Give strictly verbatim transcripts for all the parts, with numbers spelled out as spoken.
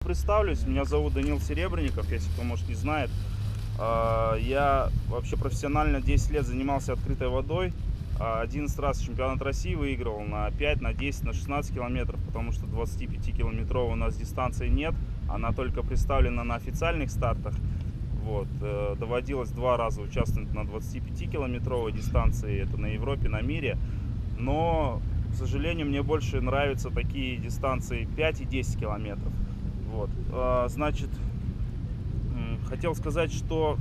Представлюсь, меня зовут Данил Серебренников, если кто, может, не знает. Я вообще профессионально десять лет занимался открытой водой. одиннадцать раз чемпионат России выигрывал на пять, на десять, на шестнадцать километров, потому что двадцатипятикилометровой у нас дистанции нет. Она только представлена на официальных стартах. Вот. Доводилось два раза участвовать на двадцатипятикилометровой дистанции, это на Европе, на мире. Но, к сожалению, мне больше нравятся такие дистанции пять и десять километров. Вот. Значит, хотел сказать, что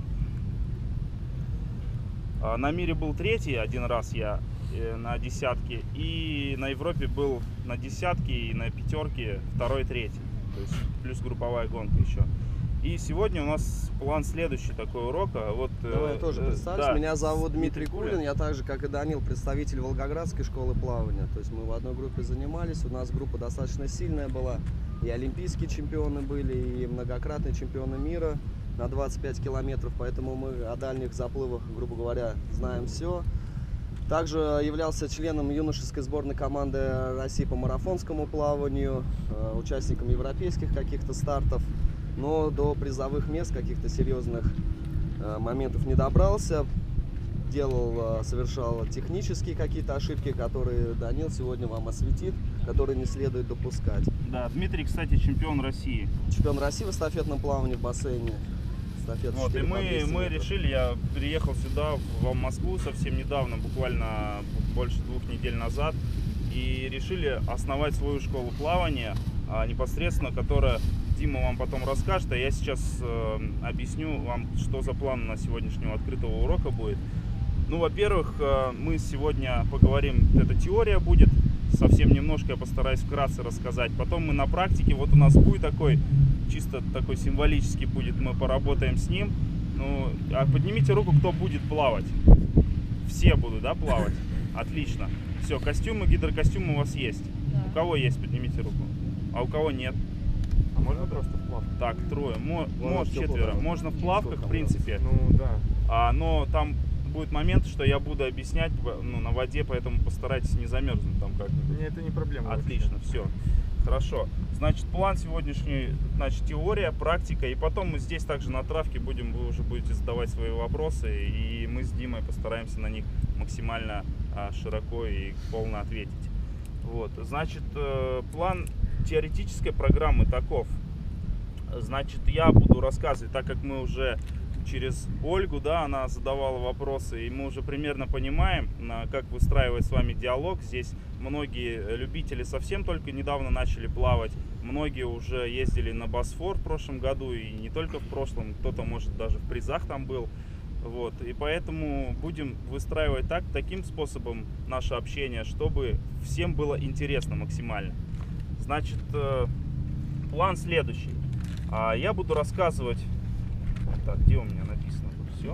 на мире был третий один раз я на десятке, и на Европе был на десятке и на пятерке второй, третий. То есть плюс групповая гонка еще. И сегодня у нас план следующий такой урока. Вот, Давай я тоже представлюсь. Да. Меня зовут Дмитрий Кулин. Я также, как и Данил, представитель Волгоградской школы плавания. То есть мы в одной группе занимались. У нас группа достаточно сильная была. И олимпийские чемпионы были, и многократные чемпионы мира на двадцать пять километров. Поэтому мы о дальних заплывах, грубо говоря, знаем все. Также являлся членом юношеской сборной команды России по марафонскому плаванию, участником европейских каких-то стартов. Но до призовых мест, каких-то серьезных моментов не добрался. Делал, совершал технические какие-то ошибки, которые Данил сегодня вам осветит, которые не следует допускать. Да, Дмитрий, кстати, чемпион России. Чемпион России в эстафетном плавании в бассейне. Вот, и мы, мы решили, я приехал сюда, в Москву, совсем недавно, буквально больше двух недель назад, и решили основать свою школу плавания, непосредственно, которая Дима вам потом расскажет, а я сейчас э, объясню вам, что за план на сегодняшнего открытого урока будет. Ну, во-первых, э, мы сегодня поговорим, это теория будет, совсем немножко я постараюсь вкратце рассказать. Потом мы на практике, вот у нас будет такой, чисто такой символический будет, мы поработаем с ним. Ну, а поднимите руку, кто будет плавать. Все будут, да, плавать? Отлично. Все, костюмы, гидрокостюмы у вас есть. Да. У кого есть, поднимите руку. А у кого нет? А можно просто в плавках? Так, трое. Мо может, четверо. Можно в плавках, в принципе. Ну, да. А, но там будет момент, что я буду объяснять, ну, на воде, поэтому постарайтесь не замерзнуть там как-нибудь. Нет, это не проблема. Отлично, вообще. Все. Хорошо. Значит, план сегодняшний, значит, теория, практика. И потом мы здесь также на травке будем, вы уже будете задавать свои вопросы. И мы с Димой постараемся на них максимально а, широко и полно ответить. Вот. Значит, э, план теоретической программы таков. Значит, я буду рассказывать, так как мы уже через Ольгу, да, она задавала вопросы, и мы уже примерно понимаем, как выстраивать с вами диалог. Здесь многие любители совсем только недавно начали плавать, многие уже ездили на Босфор в прошлом году, и не только в прошлом, кто-то, может, даже в призах там был. Вот, и поэтому будем выстраивать так, таким способом наше общение, чтобы всем было интересно максимально. Значит, план следующий. Я буду рассказывать... Так, где у меня написано тут все?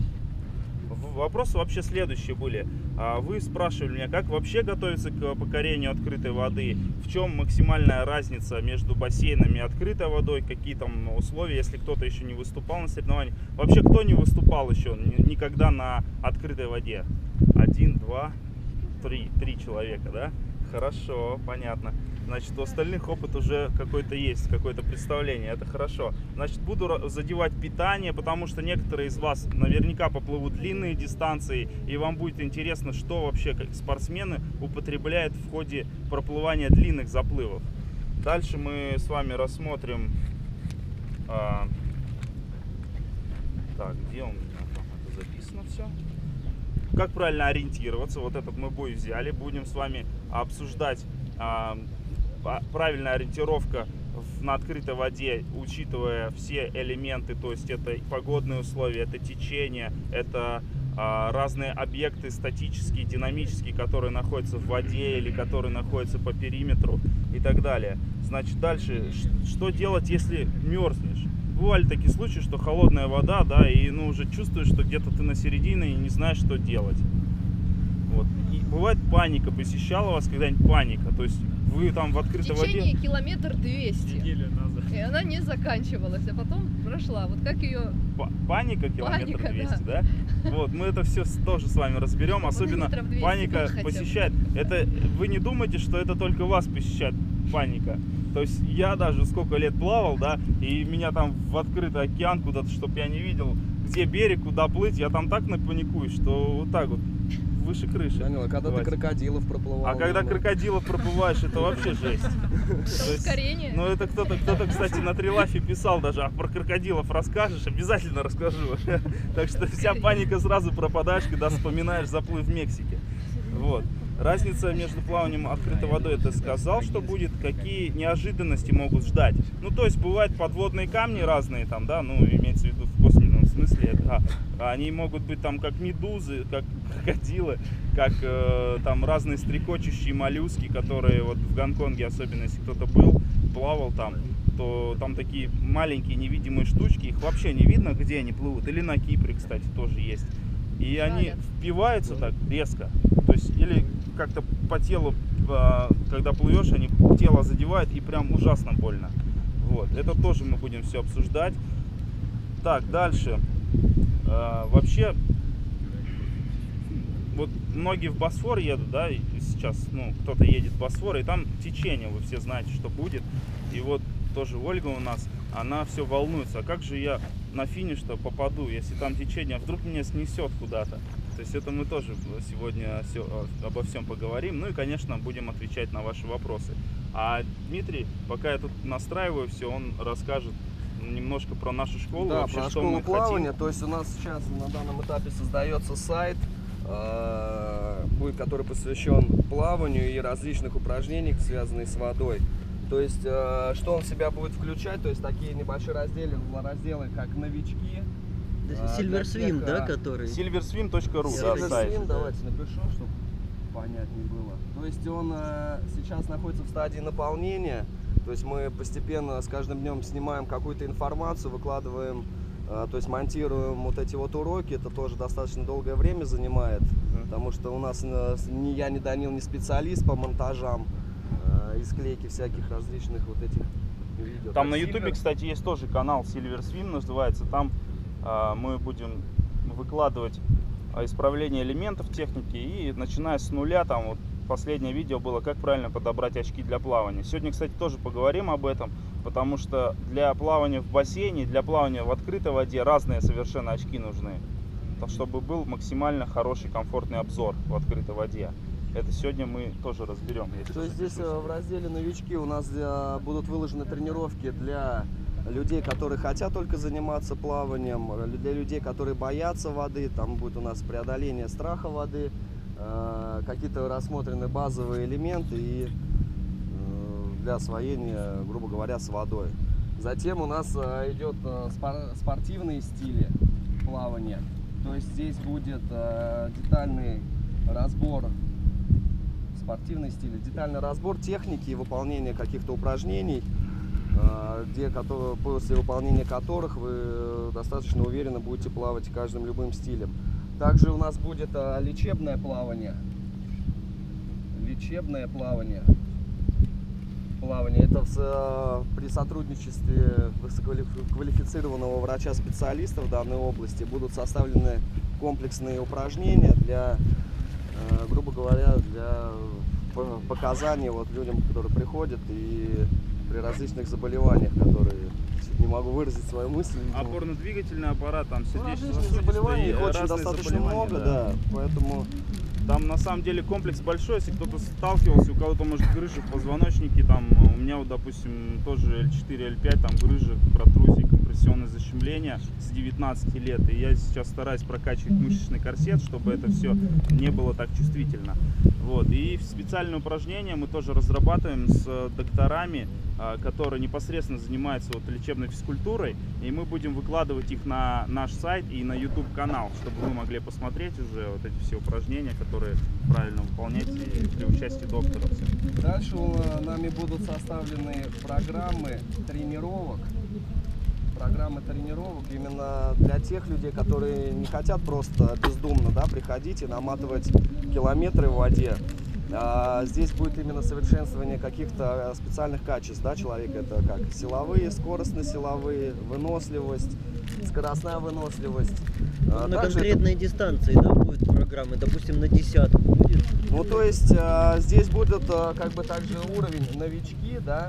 Вопросы вообще следующие были. Вы спрашивали меня, как вообще готовиться к покорению открытой воды, в чем максимальная разница между бассейнами и открытой водой, какие там условия, если кто-то еще не выступал на соревнованиях. Вообще, кто не выступал еще никогда на открытой воде? Один, два, три. Три человека, да? Хорошо, понятно. Значит, у остальных опыт уже какой-то есть, какое-то представление, это хорошо. Значит, буду задевать питание, потому что некоторые из вас наверняка поплывут длинные дистанции, и вам будет интересно, что вообще как спортсмены употребляют в ходе проплывания длинных заплывов. Дальше мы с вами рассмотрим... А, так, где у меня там это записано все? Как правильно ориентироваться, вот этот мы бой взяли, будем с вами обсуждать... А, правильная ориентировка на открытой воде, учитывая все элементы, то есть это погодные условия, это течение, это а, разные объекты статические, динамические, которые находятся в воде или которые находятся по периметру и так далее. Значит, дальше, что делать, если мерзнешь? Бывали такие случаи, что холодная вода, да, и ну, уже чувствуешь, что где-то ты на середине и не знаешь, что делать. Вот. И бывает паника, посещала вас когда-нибудь паника, то есть вы там в открытой воде... В течение километр двести. Неделю назад. И она не заканчивалась, а потом прошла. Вот как ее... Паника километр Паника, двести, да. да? Вот, мы это все тоже с вами разберем. Особенно паника посещает. Это вы не думайте, что это только вас посещает паника. То есть я даже сколько лет плавал, да, и меня там в открытый океан куда-то, чтобы я не видел, где берег, куда плыть, я там так напаникую, что вот так вот, выше крыши. Данила, когда хватит. ты крокодилов проплывал? А когда ну, крокодилов проплываешь, это вообще жесть. То есть, Ускорение. ну это кто-то, кто-то, кстати, на Трилафе писал даже, а про крокодилов расскажешь? Обязательно расскажу. Так что вся паника сразу пропадаешь, когда вспоминаешь заплыв в Мексике. Вот. Разница между плаванием открытой водой, это сказал, что будет, какие неожиданности могут ждать. Ну, то есть бывают подводные камни разные там, да, ну, имеется в виду в косвенном смысле. Это, а, они могут быть там как медузы, как крокодилы, как э, там разные стрекочущие моллюски, которые вот в Гонконге, особенно если кто-то был, плавал там, то там такие маленькие невидимые штучки, их вообще не видно, где они плывут. Или на Кипре, кстати, тоже есть. И они впиваются так резко, то есть или как-то по телу, когда плывешь, они тело задевают и прям ужасно больно. Вот, это тоже мы будем все обсуждать. Так, дальше. Вообще, вот многие в Босфор едут, да, и сейчас, ну, кто-то едет в Босфор, и там течение, вы все знаете, что будет. И вот тоже Ольга у нас, она все волнуется, а как же я на финиш-то попаду, если там течение, а вдруг меня снесет куда-то. То есть это мы тоже сегодня все, обо всем поговорим. Ну и, конечно, будем отвечать на ваши вопросы. А Дмитрий, пока я тут настраиваю все, он расскажет немножко про нашу школу. Да, вообще, про что школу мы плавания. хотим. То есть у нас сейчас на данном этапе создается сайт, э, будет, который посвящен плаванию и различных упражнениях, связанных с водой. То есть, э, что он в себя будет включать, то есть такие небольшие разделы, разделы как новички. Silverswim, да, который? silverswim точка ру, да, сайт. Silverswim, давайте напишу, чтобы понятнее было. То есть он э, сейчас находится в стадии наполнения. То есть мы постепенно с каждым днем снимаем какую-то информацию, выкладываем, э, то есть монтируем вот эти вот уроки. Это тоже достаточно долгое время занимает, mm-hmm. потому что у нас э, ни я, ни Данил, не специалист по монтажам э, и склейке всяких различных вот этих видео. Там так, на ютубе, Silver... кстати, есть тоже канал Silverswim называется. Там э, мы будем выкладывать исправление элементов техники и начиная с нуля, там вот последнее видео было, как правильно подобрать очки для плавания. Сегодня, кстати, тоже поговорим об этом, потому что для плавания в бассейне, для плавания в открытой воде разные совершенно очки нужны, чтобы был максимально хороший, комфортный обзор в открытой воде. Это сегодня мы тоже разберем. То есть здесь в разделе новички у нас будут выложены тренировки для людей, которые хотят только заниматься плаванием, для людей, которые боятся воды. Там будет у нас преодоление страха воды, какие-то рассмотрены базовые элементы и для освоения, грубо говоря, с водой. Затем у нас идет спортивные стили плавания. То есть здесь будет детальный разбор спортивный стиль, детальный разбор техники и выполнения каких-то упражнений, где, которые, после выполнения которых вы достаточно уверенно будете плавать каждым любым стилем. Также у нас будет лечебное плавание. Лечебное плавание. Плавание. Это в, при сотрудничестве высококвалифицированного врача-специалиста в данной области будут составлены комплексные упражнения для, грубо говоря, для показания вот людям, которые приходят и при различных заболеваниях, которые не могу выразить свою мысль. Опорно-двигательный аппарат, там сердечно-сосудистые заболевания, их очень достаточно много, да. да, поэтому там на самом деле комплекс большой. Если кто-то сталкивался, у кого-то может грыжи в позвоночнике, там у меня вот, допустим, тоже эл четыре, эл пять, там грыжи, протрузии, компрессионное защемление с девятнадцати лет, и я сейчас стараюсь прокачивать мышечный корсет, чтобы это все не было так чувствительно. Вот. И специальные упражнения мы тоже разрабатываем с докторами, которые непосредственно занимаются вот лечебной физкультурой, и мы будем выкладывать их на наш сайт и на YouTube канал, чтобы вы могли посмотреть уже вот эти все упражнения, которые правильно выполнять и при участии доктора. Дальше нами будут составлены программы тренировок. Программы тренировок именно для тех людей, которые не хотят просто бездумно, да, приходить и наматывать километры в воде. А здесь будет именно совершенствование каких-то специальных качеств, да, человека. Это как силовые, скоростно-силовые, выносливость, скоростная выносливость. Ну, на конкретной это... дистанции, да, будет программы, допустим, на десятку будет? Ну, то есть а, здесь будут а, как бы также уровень новички, да,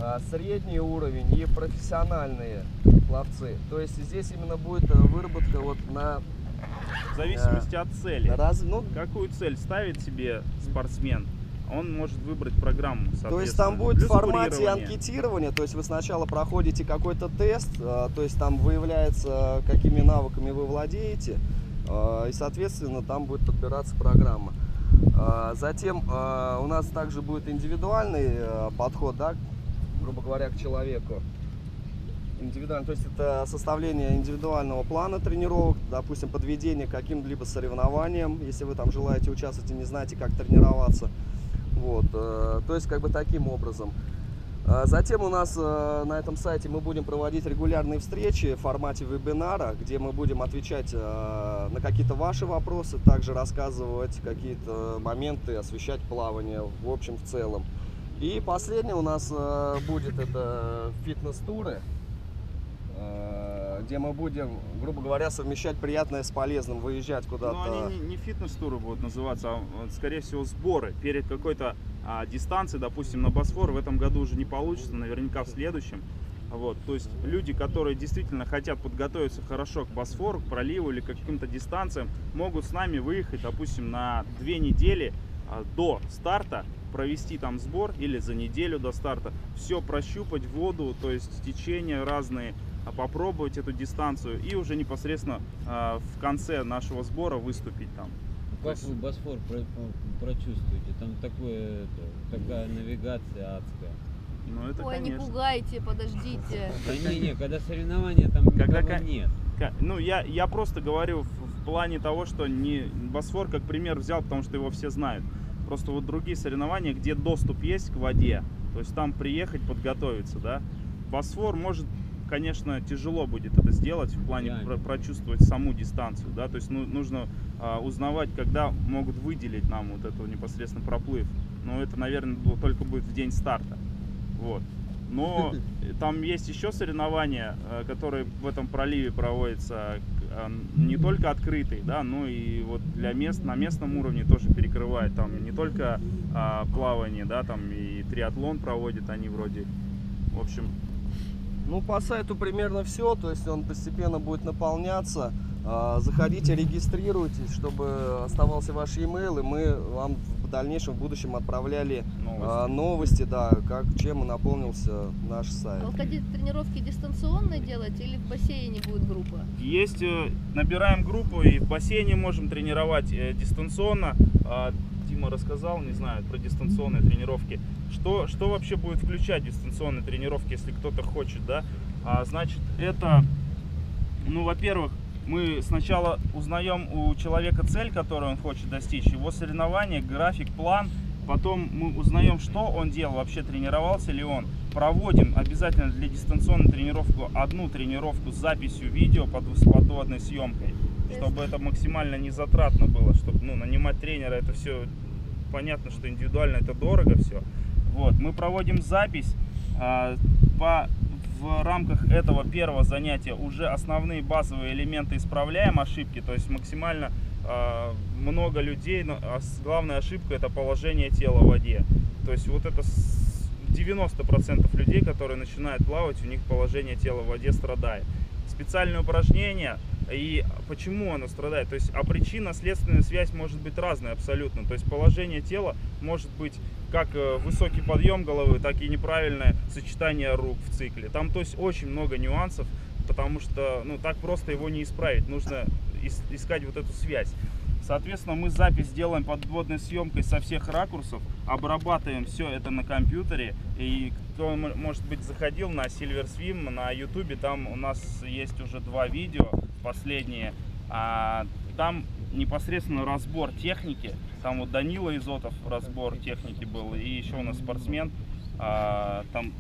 средний уровень и профессиональные пловцы. То есть здесь именно будет выработка вот на... В зависимости от цели. Раз, ну, какую цель ставит себе спортсмен, он может выбрать программу. То есть там будет в формате анкетирования, то есть вы сначала проходите какой-то тест, то есть там выявляется, какими навыками вы владеете, и, соответственно, там будет подбираться программа. Затем у нас также будет индивидуальный подход, да, грубо говоря, к человеку. Индивидуально, то есть это составление индивидуального плана тренировок, допустим, подведение к каким-либо соревнованиям, если вы там желаете участвовать и не знаете, как тренироваться. Вот, то есть как бы таким образом. Затем у нас на этом сайте мы будем проводить регулярные встречи в формате вебинара, где мы будем отвечать на какие-то ваши вопросы, также рассказывать какие-то моменты, освещать плавание в общем, в целом. И последнее у нас будет это фитнес-туры, где мы будем, грубо говоря, совмещать приятное с полезным, выезжать куда-то. Но они не, не фитнес-туры будут называться, а, скорее всего, сборы перед какой-то а, дистанцией, допустим, на Босфор. В этом году уже не получится, наверняка в следующем. Вот, то есть люди, которые действительно хотят подготовиться хорошо к Босфору, к проливу или к каким-то дистанциям, могут с нами выехать, допустим, на две недели а, до старта, провести там сбор или за неделю до старта, все прощупать, воду, то есть течения разные, попробовать эту дистанцию и уже непосредственно э, в конце нашего сбора выступить там. Как вы Босфор про прочувствуете? Там такое, это, такая навигация адская. Ну, это, Ой, конечно. Не пугайте, подождите. Да не, не, когда соревнования, там Когда, никого нет. Ну, я, я просто говорю в, в плане того, что не Босфор как пример взял, потому что его все знают. Просто вот другие соревнования, где доступ есть к воде, то есть там приехать, подготовиться, да. Босфор может, конечно, тяжело будет это сделать в плане про прочувствовать саму дистанцию, да, то есть ну, нужно а, узнавать, когда могут выделить нам вот эту непосредственно проплыв. Но это, наверное, только будет в день старта, вот. Но там есть еще соревнования, которые в этом проливе проводятся, не только открытые, да, но и вот для мест на местном уровне тоже перекрывает. Там не только а, плавание, да, там и триатлон проводят они вроде. В общем. Ну, по сайту примерно все, то есть он постепенно будет наполняться. Заходите, регистрируйтесь, чтобы оставался ваш e-mail, и мы вам в дальнейшем, в будущем отправляли новости, новости да, как, чем наполнился наш сайт. Вы хотите тренировки дистанционно делать или в бассейне будет группа? Есть, набираем группу и в бассейне можем тренировать дистанционно. Дима рассказал, не знаю, про дистанционные тренировки. Что, что вообще будет включать дистанционные тренировки, если кто-то хочет, да? А, значит, это, ну, во-первых, мы сначала узнаем у человека цель, которую он хочет достичь, его соревнования, график, план. Потом мы узнаем, что он делал, вообще тренировался ли он. Проводим обязательно для дистанционной тренировки одну тренировку с записью видео под высоководной съемкой, чтобы это максимально не затратно было, чтобы ну, нанимать тренера, это все понятно, что индивидуально это дорого все. Вот, мы проводим запись а, по в рамках этого первого занятия уже основные базовые элементы исправляем ошибки, то есть максимально э, много людей, но главная ошибка это положение тела в воде. То есть вот это девяносто процентов людей, которые начинают плавать, у них положение тела в воде страдает. Специальные упражнения и почему оно страдает, то есть а причинно-следственная связь может быть разная абсолютно, то есть положение тела может быть как высокий подъем головы, так и неправильное сочетание рук в цикле. Там то есть очень много нюансов, потому что ну так просто его не исправить, нужно искать вот эту связь. Соответственно, мы запись делаем подводной съемкой со всех ракурсов, обрабатываем все это на компьютере. И кто, может быть, заходил на SilverSwim, на YouTube, там у нас есть уже два видео, последние. А, там непосредственно разбор техники. Там вот Данила Изотов разбор техники был, и еще у нас спортсмен. А, там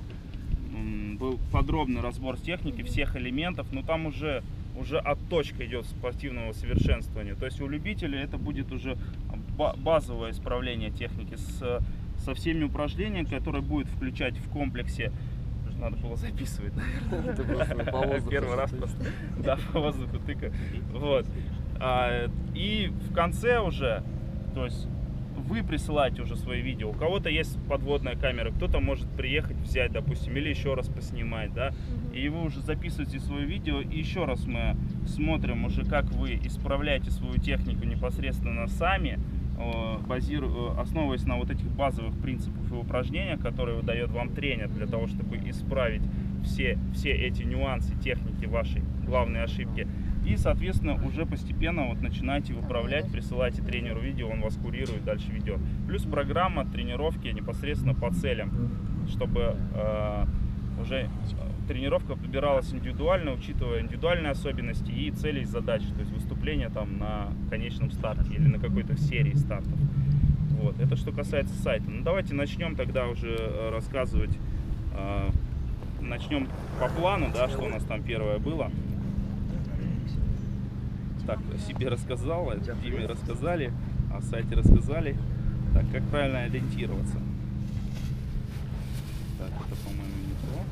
м, был подробный разбор техники, всех элементов, но там уже... уже отточка идет спортивного совершенствования. То есть у любителей это будет уже базовое исправление техники с, со всеми упражнениями, которые будет включать в комплексе. Надо было записывать, наверное. Первый раз просто. Да, по воздуху тыка. Вот. И в конце уже, то есть вы присылаете уже свои видео. У кого-то есть подводная камера, кто-то может приехать, взять, допустим, или еще раз поснимать, да. И вы уже записываете свое видео, и еще раз мы смотрим уже, как вы исправляете свою технику непосредственно сами, базиру, основываясь на вот этих базовых принципах и упражнениях, которые дает вам тренер для того, чтобы исправить все, все эти нюансы техники вашей главной ошибки. И, соответственно, уже постепенно вот начинаете выправлять, присылайте тренеру видео, он вас курирует, дальше ведет. Плюс программа тренировки непосредственно по целям, чтобы э, уже тренировка подбиралась индивидуально, учитывая индивидуальные особенности и цели и задачи, то есть выступление там на конечном старте или на какой-то серии стартов. Вот. Это что касается сайта. Ну, давайте начнем тогда уже рассказывать, э, начнем по плану, да, что у нас там первое было. Так, о себе рассказал, Диме рассказали, о сайте рассказали. Так, как правильно ориентироваться? Так, это, по-моему, не то.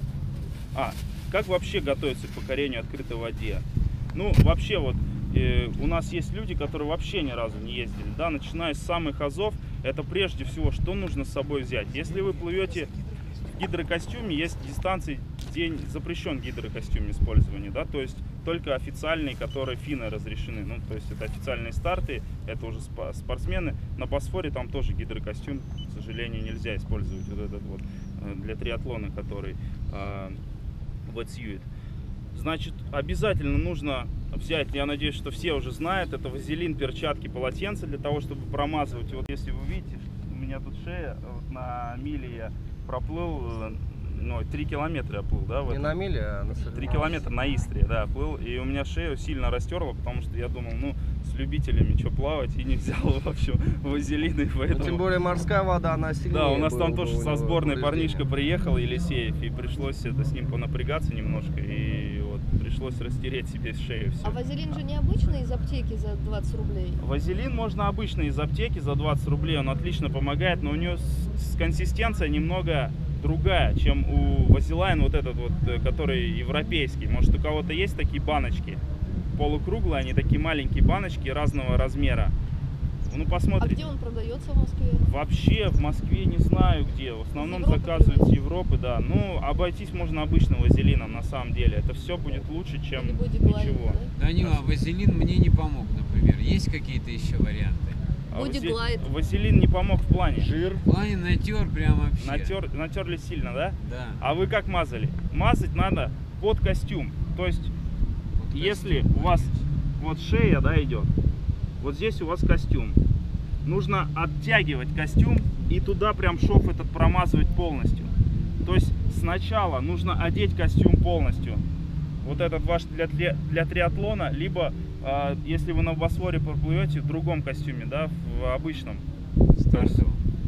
А, как вообще готовиться к покорению открытой воде? Ну, вообще вот, э, у нас есть люди, которые вообще ни разу не ездили, да, начиная с самых азов, это прежде всего, что нужно с собой взять. Если вы плывете в гидрокостюме, есть дистанции, где запрещен гидрокостюм использования, да, то есть только официальные, которые финны разрешены, ну, то есть это официальные старты, это уже спортсмены. На Босфоре там тоже гидрокостюм, к сожалению, нельзя использовать вот этот вот для триатлона, который э, wetsuit. Значит, обязательно нужно взять, я надеюсь, что все уже знают, это вазелин, перчатки, полотенце для того, чтобы промазывать. Вот если вы видите, у меня тут шея, вот на миле я проплыл, ну, три километра я плыл, да? В Не этом. на миле, а на соревнованиях. три километра на Истре, да, плыл, и у меня шею сильно растерло, потому что я думал, ну, с любителями что плавать, и не взял, в общем, вазелин, и поэтому... Ну, тем более морская вода, она сильнее. Да, у нас там было, тоже у со него сборной повреждения. парнишка приехал, Елисеев, и пришлось это с ним понапрягаться немножко, и вот пришлось растереть себе шею все. А вазелин же необычный из аптеки за двадцать рублей? Вазелин можно обычно из аптеки за двадцать рублей, он отлично помогает, но у него с, с консистенция немного другая, чем у Вазелайн, вот этот вот, который европейский. Может, у кого-то есть такие баночки полукруглые, они такие маленькие баночки разного размера. Ну, посмотрите. А где он продается в Москве? Вообще в Москве не знаю где. В основном Европы заказывают с привозят? Европы, да. Ну, обойтись можно обычным вазелином на самом деле. Это все будет лучше, чем Или бодиглайд, ничего. да? Данила, вазелин мне не помог, например. Есть какие-то еще варианты? А вазе- Бодиглайд. Вазелин не помог в плане. Жир. В плане натер прям вообще. Натер, натерли сильно, да? Да. А вы как мазали? Мазать надо под костюм. То есть, Вот если костюм, у вас конечно. вот шея, да, идет, вот здесь у вас костюм. Нужно оттягивать костюм и туда прям шов этот промазывать полностью. То есть сначала нужно одеть костюм полностью. Вот этот ваш для, для, для триатлона, либо э, если вы на Босфоре проплывете в другом костюме, да, в обычном. То есть,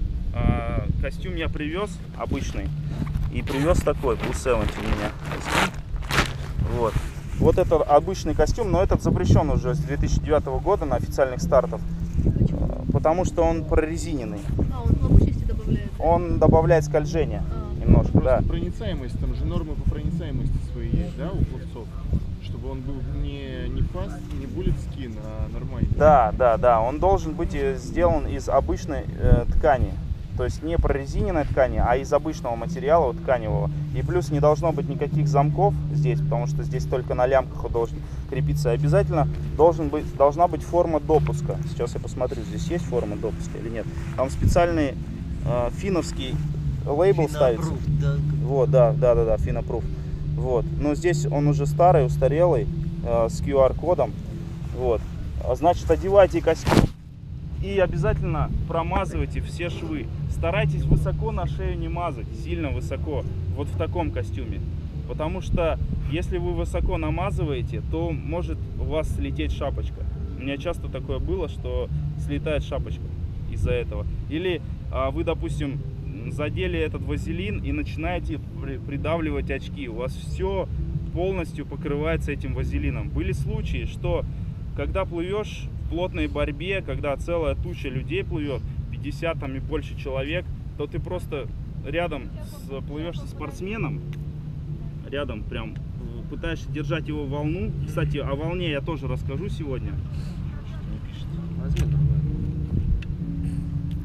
э, костюм я привез обычный и привез такой, Blue семьдесят у меня костюм. Вот. Вот это обычный костюм, но этот запрещен уже с две тысячи девятого года на официальных стартах, потому что он прорезиненный. А, он плавучести добавляет? да? Он добавляет скольжения А. немножко, Просто да. проницаемость, там же нормы по проницаемости свои есть, да, у пловцов? Чтобы он был не, не fast, не bullet skin, а нормальный. Да, да, да. Он должен быть э, сделан из обычной э, ткани. То есть не прорезиненной ткани, а из обычного материала, вот, тканевого. И плюс не должно быть никаких замков здесь, потому что здесь только на лямках он должен крепиться. И обязательно должен быть, должна быть форма допуска. Сейчас я посмотрю, здесь есть форма допуска или нет. Там специальный э, финновский лейбл ставится. Финопруф, да. Вот, да, да, да, да, Финопруф. Вот. Но здесь он уже старый, устарелый, э, с ку ар кодом. Вот. А значит, одевайте костюм и обязательно промазывайте все швы. Старайтесь высоко на шею не мазать, сильно высоко, вот в таком костюме. Потому что если вы высоко намазываете, то может у вас слететь шапочка. У меня часто такое было, что слетает шапочка из-за этого. Или а, вы, допустим, задели этот вазелин и начинаете при- придавливать очки. У вас все полностью покрывается этим вазелином. Были случаи, что когда плывешь в плотной борьбе, когда целая туча людей плывет, пятьдесят там и больше человек, то ты просто рядом с, плывешь со спортсменом, рядом прям пытаешься держать его волну. Кстати, о волне я тоже расскажу сегодня. Что-то не пишет. Возьми другой.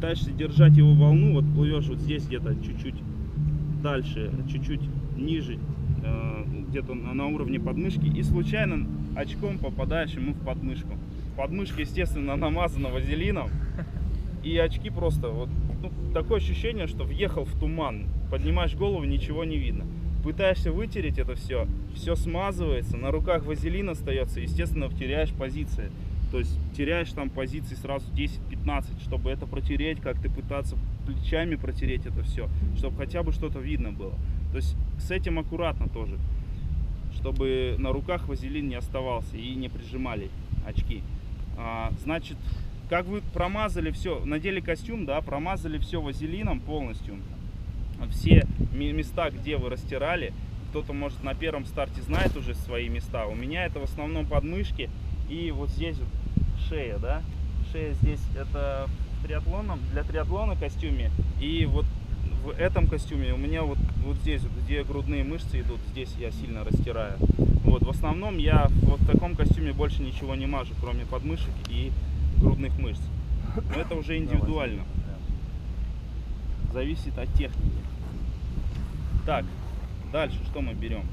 пытаешься держать его волну, вот плывешь вот здесь где-то чуть-чуть дальше, чуть-чуть ниже, э, где-то на, на уровне подмышки, и случайно очком попадаешь ему в подмышку. Подмышка, естественно, намазана вазелином, и очки просто, вот, ну, такое ощущение, что въехал в туман. Поднимаешь голову, ничего не видно. Пытаешься вытереть это все, все смазывается, на руках вазелин остается, естественно, теряешь позиции. То есть теряешь там позиции сразу десять-пятнадцать, чтобы это протереть, как-то пытаться плечами протереть это все, чтобы хотя бы что-то видно было. То есть с этим аккуратно тоже, чтобы на руках вазелин не оставался и не прижимали очки. А, значит, как вы промазали все, надели костюм, да, промазали все вазелином полностью, все места, где вы растирали, кто-то, может, на первом старте знает уже свои места. У меня это в основном подмышки и вот здесь вот шея, да, шея здесь это в триатлоном, для триатлона костюме, и вот в этом костюме у меня вот, вот здесь, вот, где грудные мышцы идут, здесь я сильно растираю. Вот, в основном я вот в таком костюме больше ничего не мажу, кроме подмышек и грудных мышц. Но это уже индивидуально. Зависит от техники. Так, дальше что мы берем?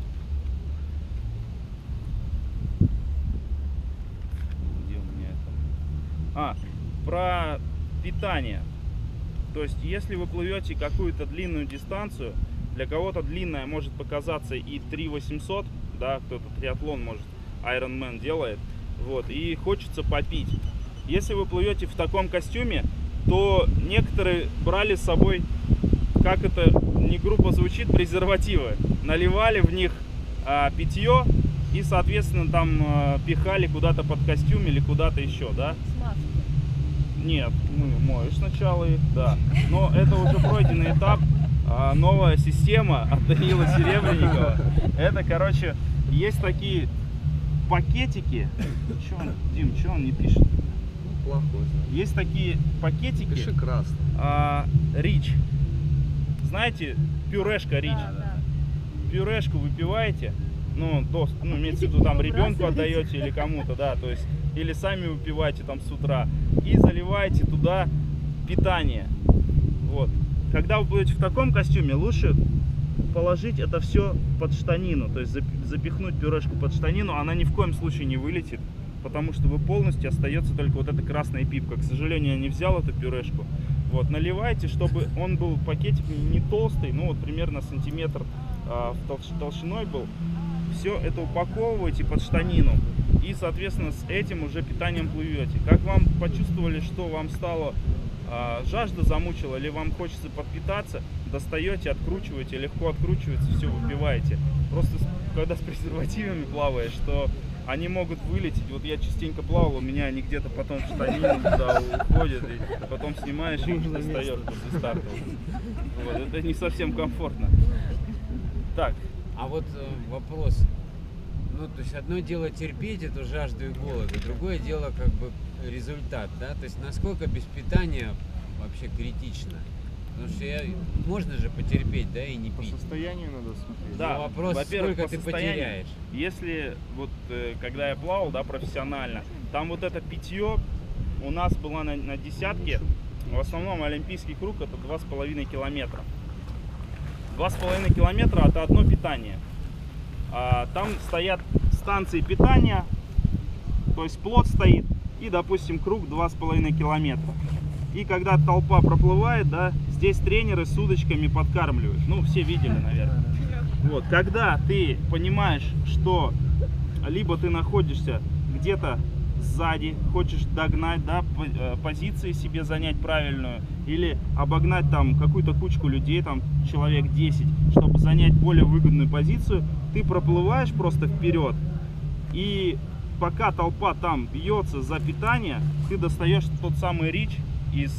Где у меня это? А, про питание. То есть, если вы плывете какую-то длинную дистанцию, для кого-то длинная может показаться и три восемьсот, да, кто-то триатлон, может, Ironman делает, вот, и хочется попить. Если вы плывете в таком костюме, то некоторые брали с собой, как это не грубо звучит, презервативы. Наливали в них а, питье и, соответственно, там а, пихали куда-то под костюм или куда-то еще, да? Смазки. Нет, ну, моешь сначала их, да. Но это уже пройденный этап. А, новая система от Данила Серебренникова. Это, короче, есть такие пакетики. Че он, Дим, что он не пишет? Плохой. Есть такие пакетики. Пиши красный. А, Рич. Знаете, пюрешка Рич. Да, да. Пюрешку выпиваете, ну, до, ну, имеется в виду, там ребенку отдаете или кому-то, да, то есть, или сами выпиваете там с утра, и заливаете туда питание. Вот. Когда вы будете в таком костюме, лучше положить это все под штанину, то есть запихнуть пюрешку под штанину, она ни в коем случае не вылетит, потому что вы полностью остается только вот эта красная пипка. К сожалению, я не взял эту пюрешку. Вот, наливайте, чтобы он был пакетик не толстый, ну вот примерно сантиметр а, толщ, толщиной был. Все это упаковывайте под штанину и, соответственно, с этим уже питанием плывете. Как вам почувствовали, что вам стало а, жажда замучила или вам хочется подпитаться, достаете, откручиваете, легко откручивается, все выпиваете. Просто когда с презервативами плаваешь, что они могут вылететь. Вот я частенько плавал, у меня они где-то потом в штанину туда уходят, и потом снимаешь и их достаешь после старта. Вот, это не совсем комфортно. Так. А вот э, вопрос. Ну, то есть одно дело терпеть эту жажду и голод, а другое дело как бы результат, да? То есть насколько без питания вообще критично? Потому что я, можно же потерпеть, да, и не По пить. состоянию надо смотреть. Да, Но вопрос, во-первых, сколько по ты состоянию. потеряешь. Если вот э, когда я плавал, да, профессионально, там вот это питье у нас было на, на десятке. В основном олимпийский круг это два с половиной километра. Два с половиной километра это одно питание. А, там стоят станции питания, то есть плот стоит и, допустим, круг два с половиной километра. И когда толпа проплывает, да, здесь тренеры с удочками подкармливают. Ну, все видели, наверное. Вот, когда ты понимаешь, что либо ты находишься где-то сзади, хочешь догнать, да, позиции себе занять правильную, или обогнать там какую-то кучку людей, там человек десять, чтобы занять более выгодную позицию, ты проплываешь просто вперед, и пока толпа там бьется за питание, ты достаешь тот самый рич из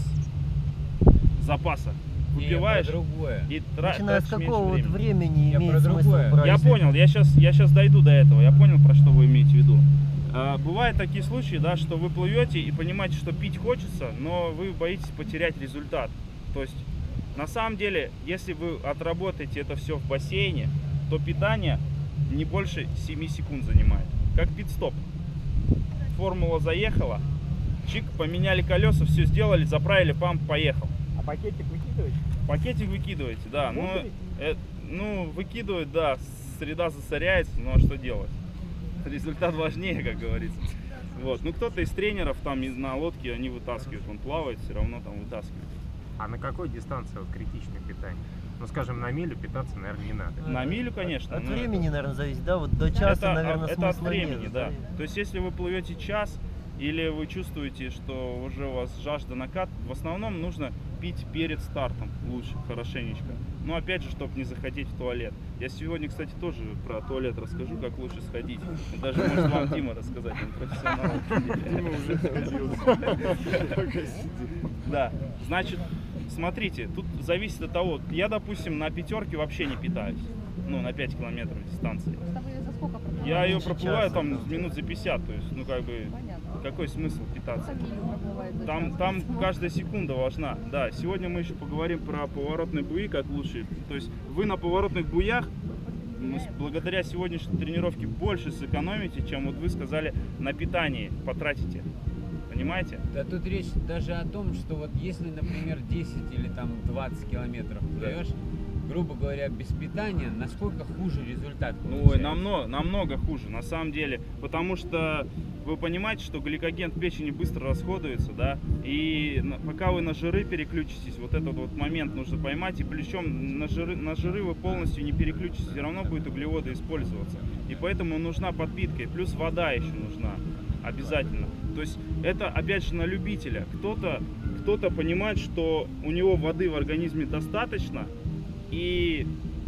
запаса, выпиваешь Не, я про другое. и тра- Начиная с тратишь меньше какого вот времени. времени Я имеет про смысл другое. брать? Я понял, я сейчас, я сейчас дойду до этого, я понял, про что вы имеете в виду. А, бывают такие случаи, да, что вы плывете и понимаете, что пить хочется, но вы боитесь потерять результат. То есть, на самом деле, если вы отработаете это все в бассейне, то питание не больше семи секунд занимает. Как пит-стоп. Формула заехала, чик, поменяли колеса, все сделали, заправили, памп, поехал. А пакетик выкидываете? Пакетик выкидываете, да. Ну, Выкидываете? э, ну, выкидывают, да, среда засоряется, ну а что делать? Результат важнее, как говорится. Вот. Ну, кто-то из тренеров там из- на лодке, они вытаскивают, он плавает, все равно там вытаскивает. А на какой дистанции вот критичное питание? Ну, скажем, на милю питаться, наверное, не надо. На милю, конечно. От но времени, наверное, зависит, да? Вот до часа, это, наверное, это от смысла времени, нет, да. То есть, если вы плывете час, или вы чувствуете, что уже у вас жажда накат, в основном нужно пить перед стартом лучше, хорошенечко. Но опять же, чтобы не заходить в туалет. Я сегодня, кстати, тоже про туалет расскажу, как лучше сходить. Даже может вам Дима рассказать, он профессионал. Дима уже сходил. Пока сидит. Да, значит, смотрите, тут зависит от того, я, допустим, на пятерке вообще не питаюсь. Ну, на пять километров дистанции. Просто вы за сколько проплываете? Я ее Меньше проплываю часа, там да. минут за пятьдесят, то есть, ну, как бы, Понятно. какой смысл питаться? Кто милю проплывает за Там, час? там Ну, каждая секунда важна. Да, сегодня мы еще поговорим про поворотные буи, как лучше. То есть вы на поворотных буях, м, с- благодаря сегодняшней тренировке, больше сэкономите, чем вот вы сказали, на питании потратите. Понимаете? Да тут речь даже о том, что вот если, например, десять или там двадцать километров плывешь, грубо говоря, без питания, насколько хуже результат Ну, получается? намного, намного хуже, на самом деле. Потому что вы понимаете, что гликоген в печени быстро расходуется, да, и на- пока вы на жиры переключитесь, вот этот вот момент нужно поймать, и причем на жиры, на жиры вы полностью не переключитесь, все равно будет углеводы использоваться. И поэтому нужна подпитка, и плюс вода еще нужна, обязательно. То есть это, опять же, на любителя. Кто-то, кто-то понимает, что у него воды в организме достаточно, и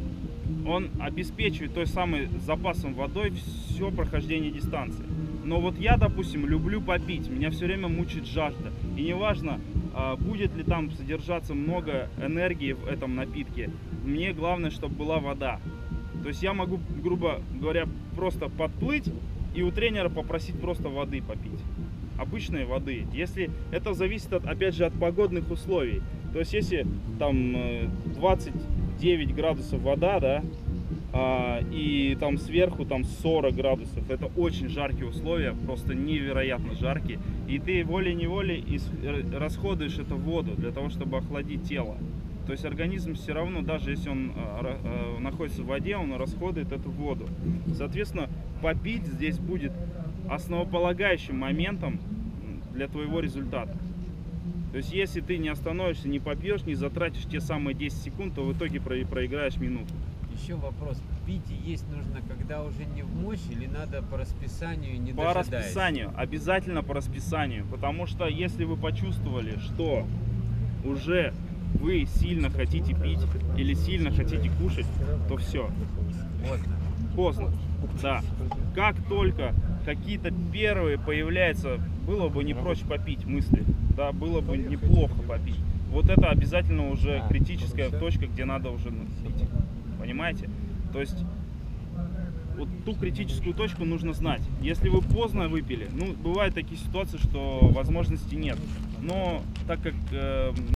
он обеспечивает той самой запасом водой все прохождение дистанции. Но вот я, допустим, люблю попить, меня все время мучает жажда. И неважно, а, будет ли там содержаться много энергии в этом напитке, мне главное, чтобы была вода. То есть я могу, грубо говоря, просто подплыть и у тренера попросить просто воды попить. Обычной воды. Если это зависит, от, опять же, от погодных условий. То есть если там э, двадцать девять градусов вода, да, а, и там сверху там сорок градусов, это очень жаркие условия, просто невероятно жаркие, и ты волей-неволей ис- э, расходуешь эту воду для того, чтобы охладить тело. То есть организм все равно, даже если он а, ра- а, находится в воде, он расходует эту воду. Соответственно, попить здесь будет основополагающим моментом для твоего результата. То есть если ты не остановишься, не попьешь, не затратишь те самые десять секунд, то в итоге про- проиграешь минуту. Еще вопрос. Пить и есть нужно, когда уже не в мощь, или надо по расписанию, не По дожидаясь? расписанию, обязательно по расписанию, потому что если вы почувствовали, что уже вы сильно хотите пить или сильно хотите кушать, то все, Поздно. поздно. Да. Как только какие-то первые появляются, было бы не прочь попить мысли, да, было бы неплохо попить. Вот это обязательно уже критическая точка, где надо уже пить. Понимаете? То есть вот ту критическую точку нужно знать. Если вы поздно выпили, ну, бывают такие ситуации, что возможности нет. Но так как э,